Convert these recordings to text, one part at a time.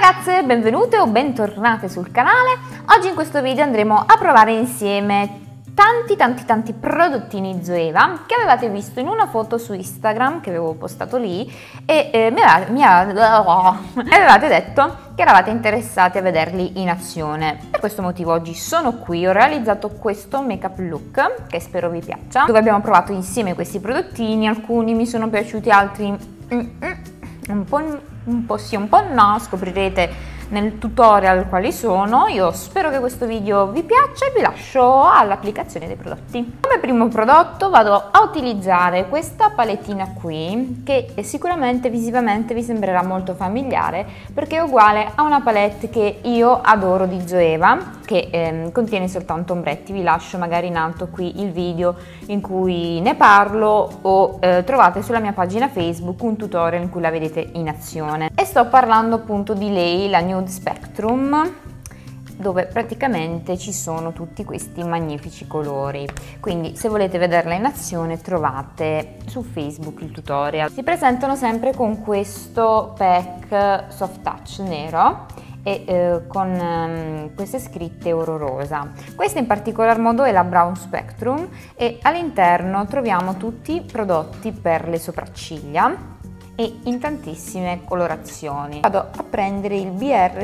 ragazze, benvenute o bentornate sul canale. Oggi in questo video andremo a provare insieme tanti prodottini Zoeva che avevate visto in una foto su Instagram che avevo postato lì e mi avevate detto che eravate interessati a vederli in azione. Per questo motivo oggi sono qui, ho realizzato questo make up look che spero vi piaccia, dove abbiamo provato insieme questi prodottini. Alcuni mi sono piaciuti, altri un po' sì, un po' no, scoprirete nel tutorial quali sono. Io spero che questo video vi piaccia e vi lascio all'applicazione dei prodotti. Come primo prodotto vado a utilizzare questa palettina qui, che sicuramente visivamente vi sembrerà molto familiare perché è uguale a una palette che io adoro di Zoeva, che contiene soltanto ombretti. Vi lascio magari in alto qui il video in cui ne parlo, o trovate sulla mia pagina Facebook un tutorial in cui la vedete in azione. E sto parlando appunto di lei, la Nude Spectrum, dove praticamente ci sono tutti questi magnifici colori. Quindi se volete vederla in azione trovate su Facebook il tutorial. Si presentano sempre con questo pack soft touch nero e con queste scritte oro rosa. Questa in particolar modo è la Brown Spectrum e all'interno troviamo tutti i prodotti per le sopracciglia e in tantissime colorazioni. Vado a prendere il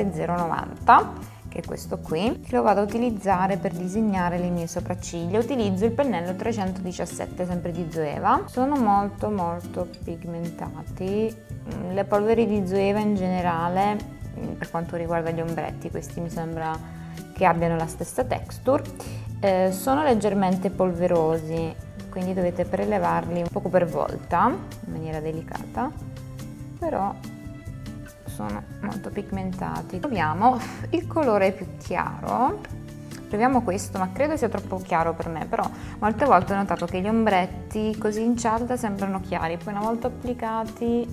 BR090, che è questo qui, che lo vado a utilizzare per disegnare le mie sopracciglia. Utilizzo il pennello 317 sempre di Zoeva. Sono molto pigmentati. Le polveri di Zoeva in generale, per quanto riguarda gli ombretti, questi mi sembra che abbiano la stessa texture, sono leggermente polverosi, quindi dovete prelevarli un poco per volta in maniera delicata, però sono molto pigmentati. Proviamo il colore più chiaro, proviamo questo, ma credo sia troppo chiaro per me, però molte volte ho notato che gli ombretti così in cialda sembrano chiari, poi una volta applicati,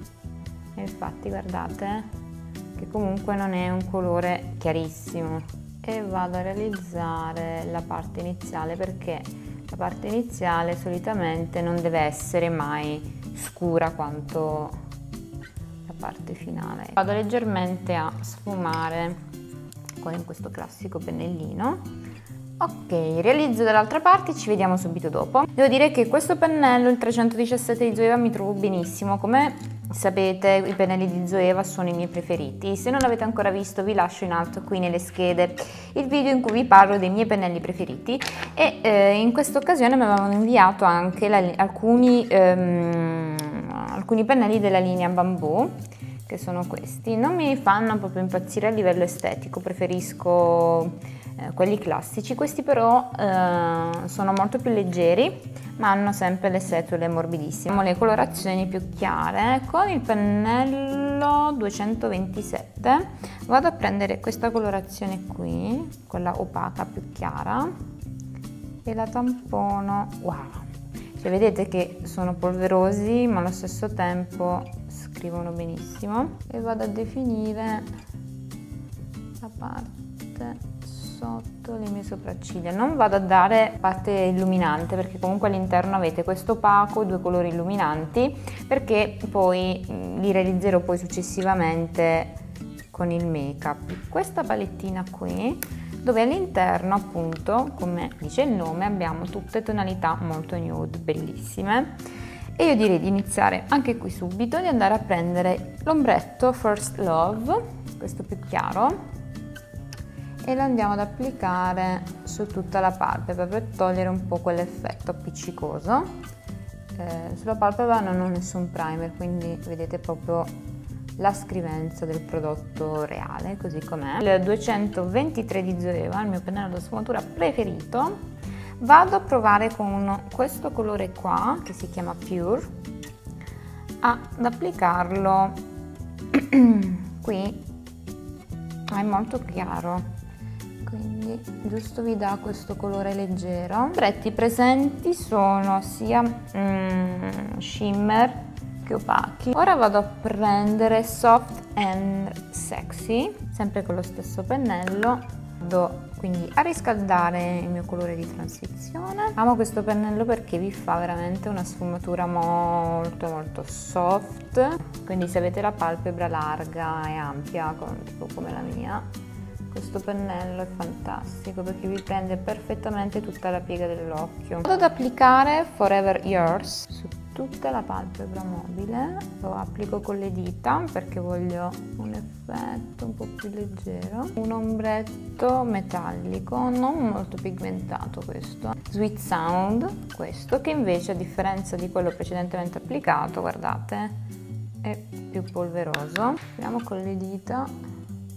infatti guardate che comunque non è un colore chiarissimo. E vado a realizzare la parte iniziale, perché la parte iniziale solitamente non deve essere mai scura quanto la parte finale. Vado leggermente a sfumare con questo classico pennellino. Ok, realizzo dall'altra parte, ci vediamo subito dopo. Devo dire che questo pennello, il 317 di Zoeva, mi trovo benissimo. Come sapete, i pennelli di Zoeva sono i miei preferiti. Se non l'avete ancora visto, vi lascio in alto qui nelle schede il video in cui vi parlo dei miei pennelli preferiti. E in questa occasione mi avevano inviato anche alcuni pennelli della linea Bamboo, che sono questi. Non mi fanno proprio impazzire a livello estetico, preferisco quelli classici. Questi però sono molto più leggeri, ma hanno sempre le setole morbidissime. Le colorazioni più chiare con il pennello 227 vado a prendere questa colorazione qui, quella opaca più chiara, e la tampono. Wow, cioè vedete che sono polverosi ma allo stesso tempo scrivono benissimo. E vado a definire la parte sotto le mie sopracciglia. Non vado a dare parte illuminante, perché comunque all'interno avete questo opaco e due colori illuminanti, perché poi li realizzerò poi successivamente con il make up. Questa palettina qui, dove all'interno appunto, come dice il nome, abbiamo tutte tonalità molto nude, bellissime. E io direi di iniziare anche qui subito, di andare a prendere l'ombretto First Love, questo più chiaro, e lo andiamo ad applicare su tutta la palpebra per togliere un po' quell'effetto appiccicoso. Sulla palpebra non ho nessun primer, quindi vedete proprio la scrivenza del prodotto reale così com'è. Il 223 di Zoeva, il mio pennello da sfumatura preferito. Vado a provare con questo colore qua, che si chiama Pure, ad applicarlo qui. È molto chiaro, quindi giusto vi dà questo colore leggero. I ombretti presenti sono sia shimmer che opachi. Ora vado a prendere Soft and Sexy, sempre con lo stesso pennello, Vado quindi a riscaldare il mio colore di transizione. Amo questo pennello perché vi fa veramente una sfumatura molto soft, quindi se avete la palpebra larga e ampia tipo come la mia, questo pennello è fantastico perché vi prende perfettamente tutta la piega dell'occhio. Vado ad applicare Forever Yours su tutta la palpebra mobile, lo applico con le dita perché voglio un effetto un po' più leggero, un ombretto metallico non molto pigmentato, questo Sweet Sound, questo che invece a differenza di quello precedentemente applicato, guardate, è più polveroso. Proviamo con le dita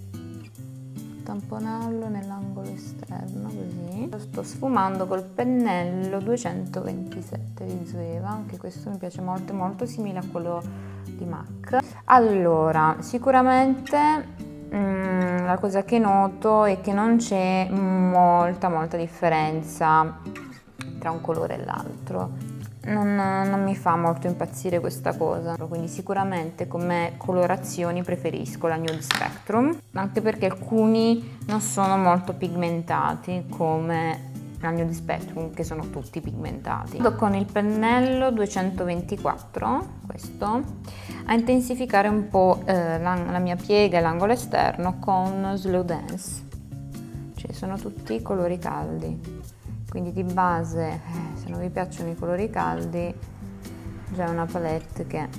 tamponarlo nell'angolo esterno così. Lo sto sfumando col pennello 227 di Zoeva, anche questo mi piace molto simile a quello di MAC. Allora, sicuramente la cosa che noto è che non c'è molta differenza tra un colore e l'altro. Non mi fa molto impazzire questa cosa, quindi sicuramente come colorazioni preferisco la Nude Spectrum, anche perché alcuni non sono molto pigmentati come la Nude Spectrum, che sono tutti pigmentati. Vado con il pennello 224, questo, a intensificare un po' la mia piega e l'angolo esterno con Slow Dance, cioè sono tutti colori caldi. Quindi di base, se non vi piacciono i colori caldi, già è una palette che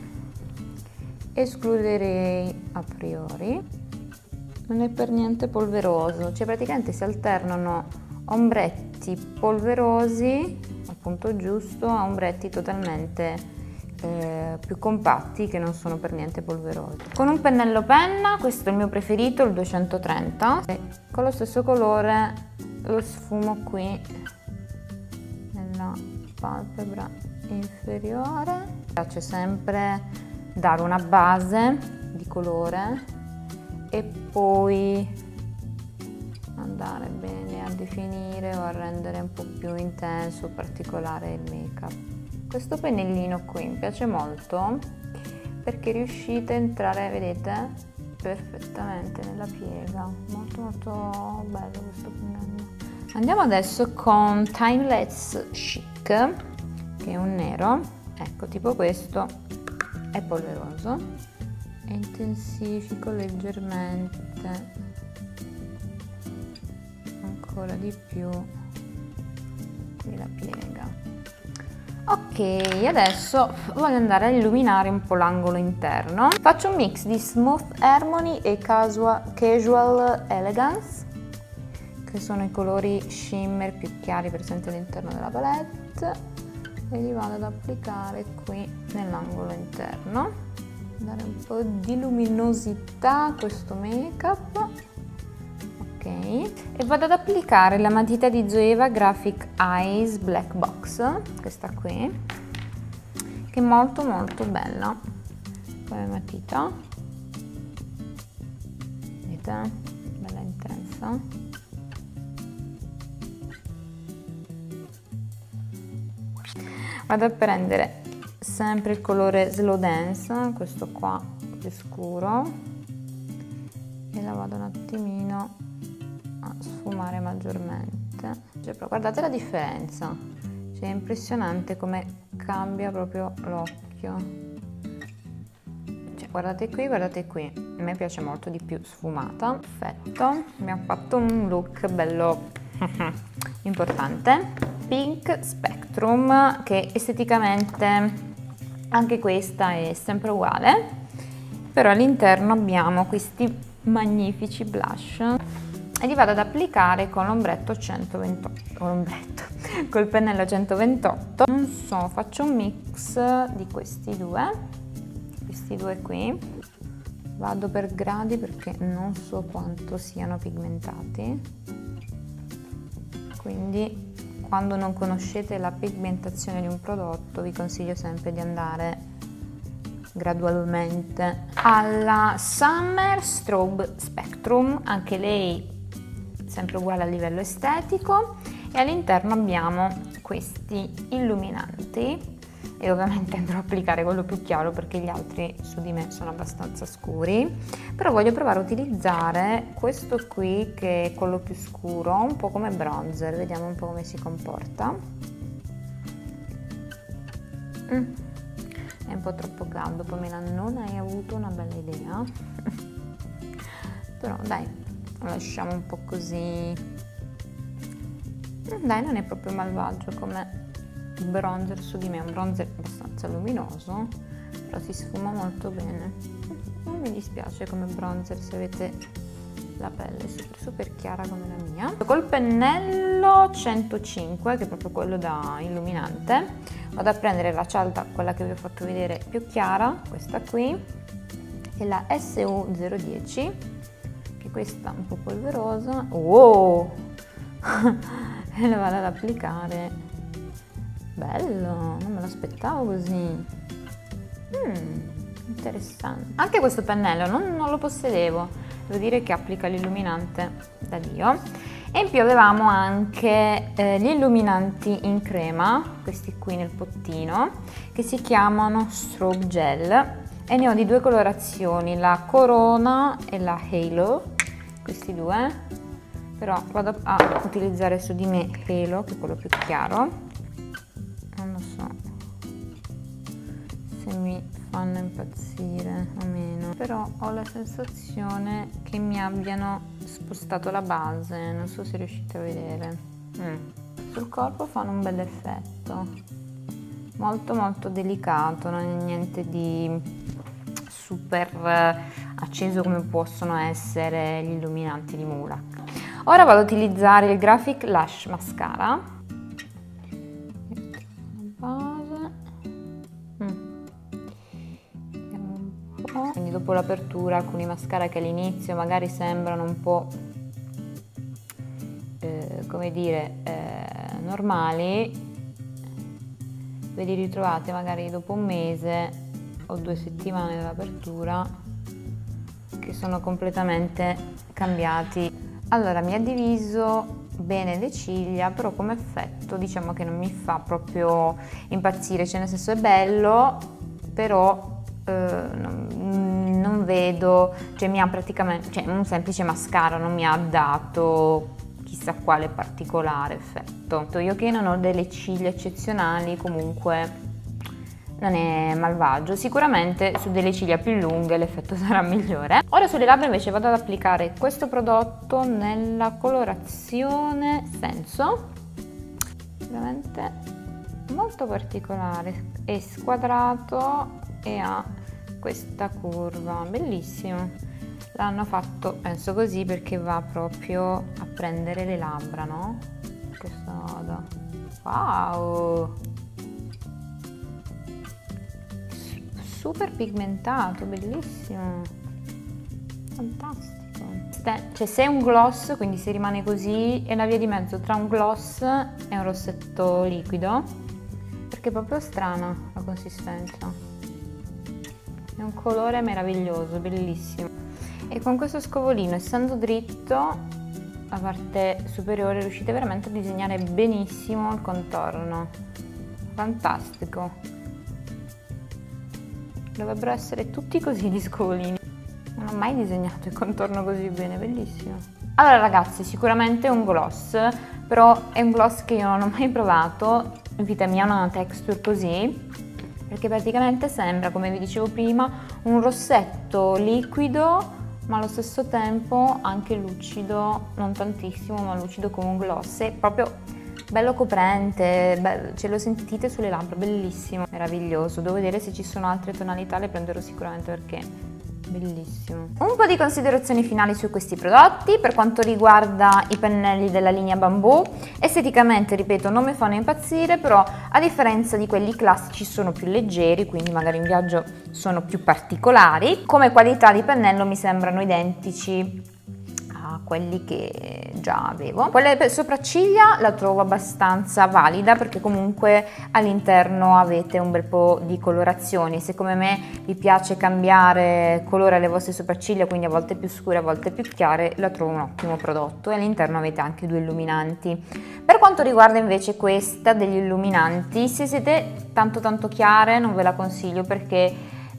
escluderei a priori. Non è per niente polveroso, cioè praticamente si alternano ombretti polverosi al punto giusto a ombretti totalmente più compatti che non sono per niente polverosi. Con un pennello penna, questo è il mio preferito, il 230, e con lo stesso colore lo sfumo qui nella palpebra inferiore. Mi piace sempre dare una base di colore e poi andare bene a definire o a rendere un po' più intenso, particolare il make-up. Questo pennellino qui mi piace molto perché riuscite a entrare, vedete, perfettamente nella piega. Molto bello questo pennello. Andiamo adesso con Timeless Chic, che è un nero, ecco, tipo questo, è polveroso, e intensifico leggermente ancora di più qui la piega. Ok, adesso voglio andare a illuminare un po' l'angolo interno. Faccio un mix di Smooth Harmony e Casual Elegance, che sono i colori shimmer più chiari presenti all'interno della palette, e li vado ad applicare qui nell'angolo interno, dare un po' di luminosità a questo make-up. Ok, e vado ad applicare la matita di Zoeva Graphic Eyes Black Box, questa qui, che è molto bella come matita, vedete, bella intensa. Vado a prendere sempre il colore Slow Dance, questo qua più scuro, e la vado un attimino a sfumare maggiormente. Cioè, però guardate la differenza, cioè, è impressionante come cambia proprio l'occhio. Cioè, guardate qui, a me piace molto di più sfumata. Perfetto, abbiamo fatto un look bello importante. Pink Spectrum, che esteticamente anche questa è sempre uguale, però all'interno abbiamo questi magnifici blush e li vado ad applicare con l'ombretto 128, col pennello 128. Non so, faccio un mix di questi due qui, vado per gradi perché non so quanto siano pigmentati, quindi quando non conoscete la pigmentazione di un prodotto vi consiglio sempre di andare gradualmente. Alla Summer Strobe Spectrum, anche lei sempre uguale a livello estetico, e all'interno abbiamo questi illuminanti e ovviamente andrò a applicare quello più chiaro perché gli altri su di me sono abbastanza scuri, però voglio provare a utilizzare questo qui che è quello più scuro, un po' come bronzer, vediamo un po' come si comporta. È un po' troppo caldo, Pamela, non hai avuto una bella idea. Però dai, lo lasciamo un po' così. Dai, non è proprio malvagio come bronzer su di me, è un bronzer abbastanza luminoso, però si sfuma molto bene. Non mi dispiace come bronzer se avete la pelle super chiara come la mia. Col pennello 105, che è proprio quello da illuminante, vado a prendere la cialda, quella che vi ho fatto vedere più chiara, questa qui, e la SU010, che questa è un po' polverosa. Wow! E la vado ad applicare. Bello, non me l'aspettavo così. Interessante. Anche questo pennello non lo possedevo, devo dire che applica l'illuminante da Dio. E in più avevamo anche gli illuminanti in crema, questi qui nel pottino, che si chiamano Strobe Gel, e ne ho di due colorazioni, la Corona e la Halo, questi due, però vado a utilizzare su di me Halo, che è quello più chiaro. Non lo so se mi fanno impazzire o meno, però ho la sensazione che mi abbiano spostato la base, non so se riuscite a vedere. Sul corpo fanno un bel effetto, molto delicato, non è niente di super acceso come possono essere gli illuminanti di Mulac. Ora vado ad utilizzare il Graphic Lash Mascara. Quindi dopo l'apertura alcuni mascara che all'inizio magari sembrano un po' come dire normali, ve li ritrovate magari dopo un mese o 2 settimane dall'apertura che sono completamente cambiati. Allora, mi ha diviso bene le ciglia, però come effetto diciamo che non mi fa proprio impazzire, cioè nel senso è bello, però non vedo, cioè mi ha praticamente, cioè un semplice mascara non mi ha dato chissà quale particolare effetto. Io che non ho delle ciglia eccezionali, comunque non è malvagio, sicuramente su delle ciglia più lunghe l'effetto sarà migliore. Ora sulle labbra invece vado ad applicare questo prodotto nella colorazione Senso, veramente molto particolare, è squadrato e ha questa curva, bellissimo. L'hanno fatto penso così perché va proprio a prendere le labbra, no? In questo modo. Wow, super pigmentato, bellissimo, fantastico. Cioè se è un gloss, quindi se rimane così, è una via di mezzo tra un gloss e un rossetto liquido, perché è proprio strana la consistenza. È un colore meraviglioso, bellissimo. E con questo scovolino, essendo dritto, la parte superiore, riuscite veramente a disegnare benissimo il contorno. Fantastico. Dovrebbero essere tutti così gli scovolini. Non ho mai disegnato il contorno così bene, bellissimo. Allora ragazzi, sicuramente è un gloss, però è un gloss che io non ho mai provato in vita mia, una texture così, perché praticamente sembra, come vi dicevo prima, un rossetto liquido ma allo stesso tempo anche lucido, non tantissimo ma lucido come un gloss, è proprio bello coprente, ce lo sentite sulle labbra, bellissimo, meraviglioso. Devo vedere se ci sono altre tonalità, le prenderò sicuramente perché bellissimo. Un po' di considerazioni finali su questi prodotti. Per quanto riguarda i pennelli della linea Bambù, esteticamente, ripeto, non mi fanno impazzire, però a differenza di quelli classici sono più leggeri, quindi magari in viaggio sono più particolari. Come qualità di pennello mi sembrano identici a quelli che già avevo. Quella per sopracciglia la trovo abbastanza valida perché comunque all'interno avete un bel po' di colorazioni. Se come me vi piace cambiare colore alle vostre sopracciglia, quindi a volte più scure, a volte più chiare, la trovo un ottimo prodotto, e all'interno avete anche 2 illuminanti. Per quanto riguarda invece questa degli illuminanti, se siete tanto chiare non ve la consiglio perché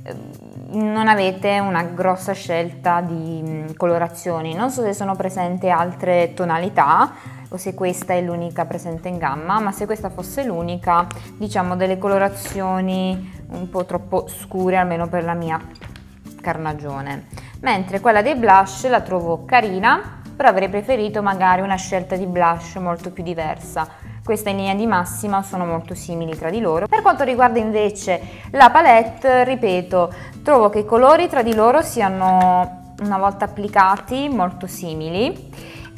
non avete una grossa scelta di colorazioni. Non so se sono presenti altre tonalità o se questa è l'unica presente in gamma, ma se questa fosse l'unica, diciamo delle colorazioni un po' troppo scure, almeno per la mia carnagione. Mentre quella dei blush la trovo carina, però avrei preferito magari una scelta di blush molto più diversa. Questa in linea di massima sono molto simili tra di loro. Per quanto riguarda invece la palette, ripeto, trovo che i colori tra di loro siano, una volta applicati, molto simili,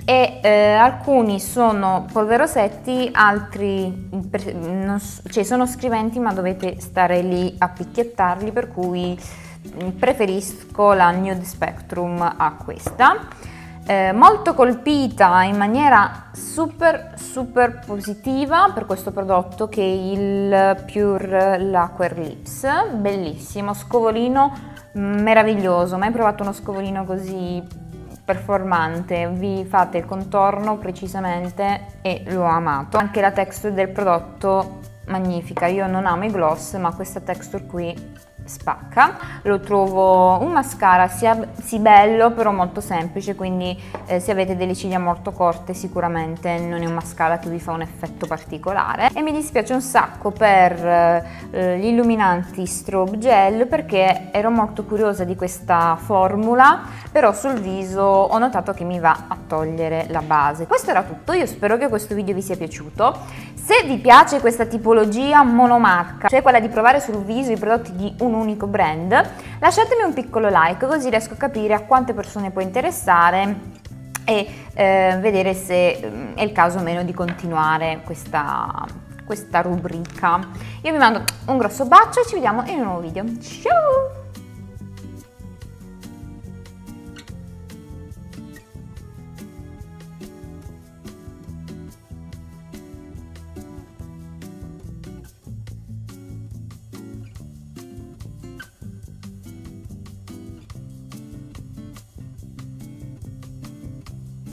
e alcuni sono polverosetti, altri sono scriventi, ma dovete stare lì a picchiettarli, per cui preferisco la Nude Spectrum a questa. Molto colpita in maniera super positiva per questo prodotto, che è il Pure Lacquer Lips. Bellissimo, scovolino meraviglioso, mai provato uno scovolino così performante. Vi fate il contorno precisamente e l'ho amato. Anche la texture del prodotto magnifica. Io non amo i gloss, ma questa texture qui spacca. Lo trovo un mascara sì bello, però molto semplice, quindi se avete delle ciglia molto corte sicuramente non è un mascara che vi fa un effetto particolare. E mi dispiace un sacco per gli illuminanti Strobe Gel, perché ero molto curiosa di questa formula, però sul viso ho notato che mi va a togliere la base. Questo era tutto, io spero che questo video vi sia piaciuto. Se vi piace questa tipologia monomarca, cioè quella di provare sul viso i prodotti di un unico brand, lasciatemi un piccolo like, così riesco a capire a quante persone può interessare e vedere se è il caso o meno di continuare questa rubrica. Io vi mando un grosso bacio e ci vediamo in un nuovo video. Ciao!